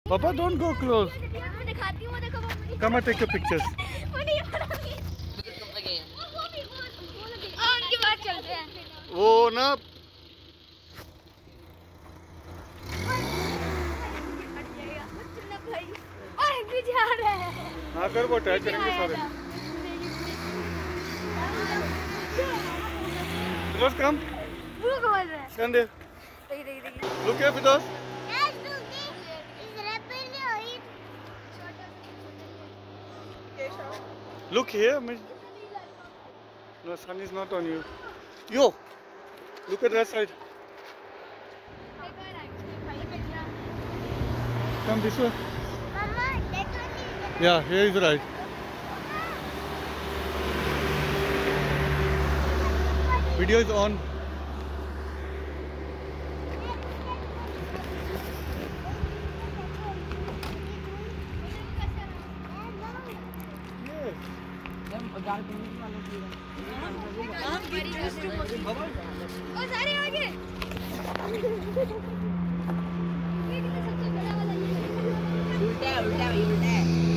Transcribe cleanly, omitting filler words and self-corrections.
Papa, don't go close. Come and take your pictures. वो ना हाँ कर वो ट्राई करेंगे सारे। Fidos, come. Stand there. Look here, Fidos. Look here. No, sun is not on you. Yo, look at that side. Come this way. Yeah, here is right. Video is on. सारे आगे उल्टा उल्टा उल्टा